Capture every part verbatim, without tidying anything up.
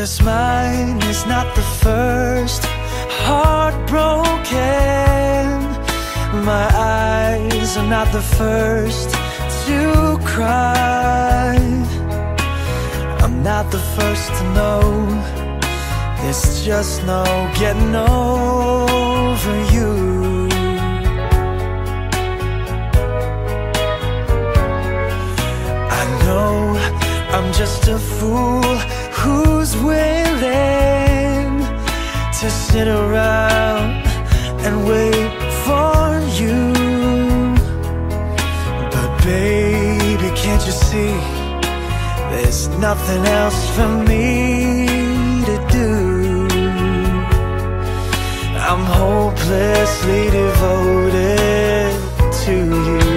Cause mine is not the first heartbroken. My eyes are not the first to cry. I'm not the first to know there's just no getting over you. I know I'm just a fool who's willing to sit around and wait for you. But baby, can't you see there's nothing else for me to do? I'm hopelessly devoted to you.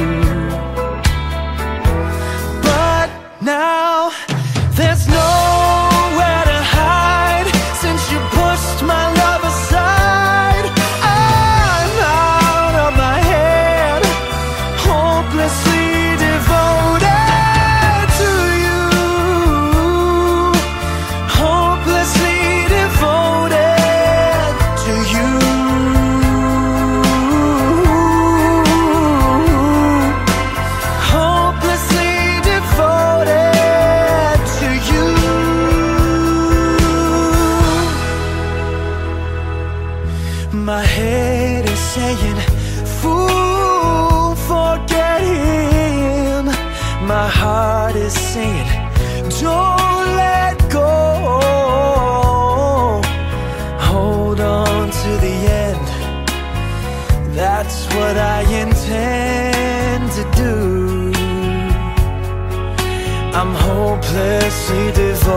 But now there's nowhere to hide since you pushed my love aside. I'm out of my head, hopelessly devoted to you. Hopelessly devoted to you. Hopelessly devoted to you. My head is saying, fool, forget him. My heart is saying, don't let go. Hold on to the end, that's what I intend to do. I'm hopelessly devoted